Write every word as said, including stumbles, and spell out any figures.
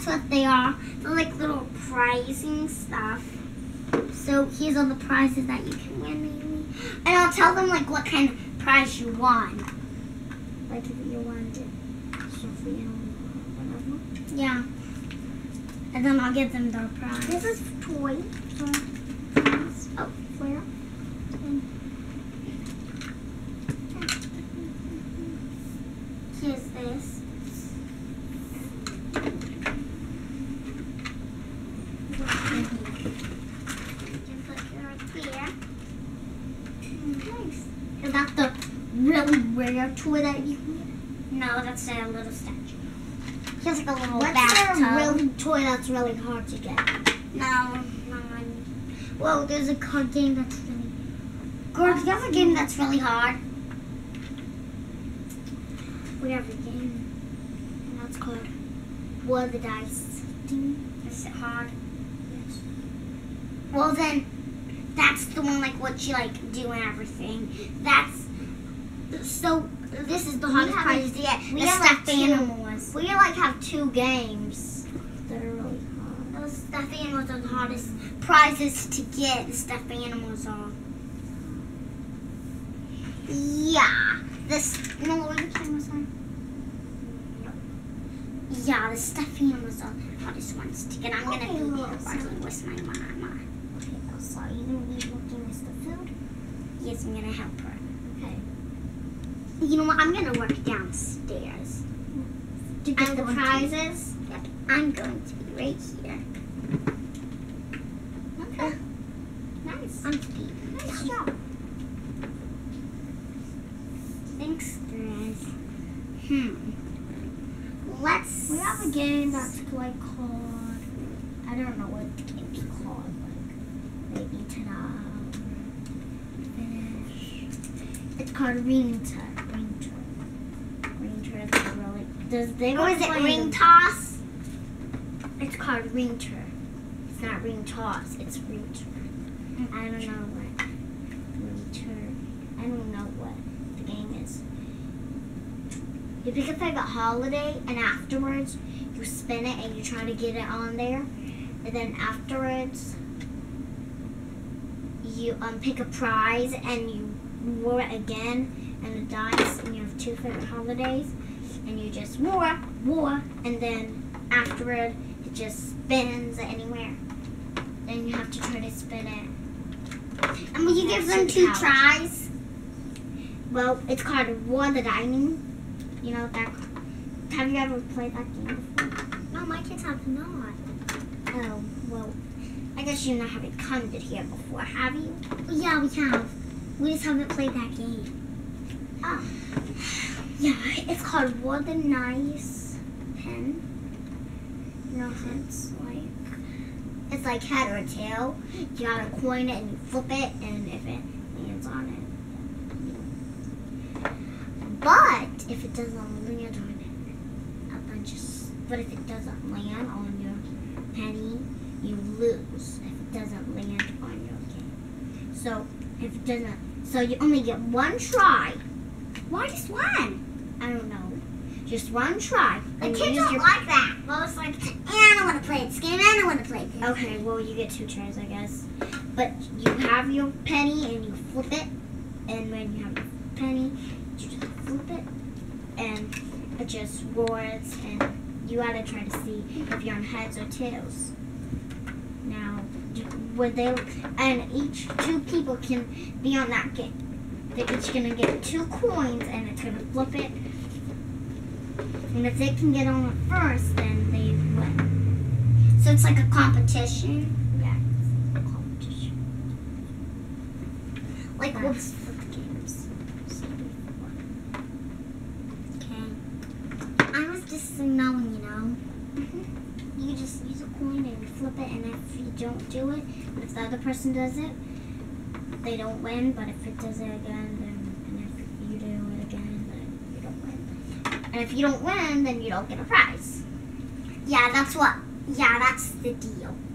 that's what they are. They're like little prizing stuff. So here's all the prizes that you can win, maybe. And I'll tell them like what kind of prize you won. Like if you wanted Sophia or whatever. Yeah. And then I'll give them their prize. This is toy. So, oh, flare. Here's this. Nice. Is that the really rare toy that you can get? No, that's a little statue. Here's like a little What's bathtub. a really toy that's really hard to get? No, no. Well, there's a card game that's really. Girl, do you have a game that's really hard? We have a game. And that's called Roll the Dice. Is it hard? Yes. Well then, that's the one like what you like do and everything. That's so. This is the hardest have prize like- to get. we The have stuffed like two- animals. We like have two games that are really hard. Those stuffed animals are the hardest prizes to get. The stuffed animals are. Yeah. This. No, what are the cameras on? Yeah, the stuffed animals are the hardest ones to get. I'm Okay, gonna be well, working with my mama. Okay, so are you gonna be looking at the food? Yes, I'm gonna help her. Okay. You know what? I'm gonna work downstairs. To And the prizes, yep, I'm going to be right here. Okay. Nice. I'm Steve. Nice job. Thanks, guys. Hmm. Let's. We have a game that's like called. I don't know what the game's called. Like maybe ta-da. Finish. It's called Ring Turn. Ring Turn. Ring Turn is really. Does they Or is it play ring the- toss? It's called Ring Turn. It's not Ring Toss. It's Ring Turn. I don't know what Ring Turn. I don't know what the game is. You pick a favorite holiday, and afterwards you spin it and you try to get it on there, and then afterwards you um pick a prize and you roll it again and the dice, and you have two favorite holidays, and you just roar, roar, and then afterward it just spins anywhere. Then you have to try to spin it. And will you give them That's two couch. tries? Well, it's called War the Dining. You know that. Have you ever played that game before? No, my kids have not. Oh, well, I guess you not haven't come to here before, have you? Yeah, we have. We just haven't played that game. Oh. Yeah, it's called War the Nice Pen. You know, it's like, it's like head or tail. You gotta coin it and you flip it, and if it lands on it. But if it doesn't land on it, a bunch of, but if it doesn't land on your penny, you lose. If it doesn't land on your game. So if it doesn't, so you only get one try. Why just one? I don't know. Just one try. The and kids use don't your- like that. Well, it's like, and I don't want to play this game, and I don't want to play this. Okay, well, you get two tries, I guess. But you have your penny and you flip it, and when you have your penny, you just flip it, and it just roars, and you gotta try to see if you're on heads or tails. Now, you- would they? And each two people can be on that game. They're each gonna get two coins, and it's gonna flip it. And if they can get on it first, then they win. So it's like a competition. Yeah, it's a competition. Like That's what's what the games. okay? I was just knowing, you know. Mm-hmm. You just use a coin and flip it, and if you don't do it, if the other person does it, they don't win. But if it does it again, then and if you do it again, then you don't win. And if you don't win, then you don't get a prize. Yeah, that's what. Yeah, that's the deal.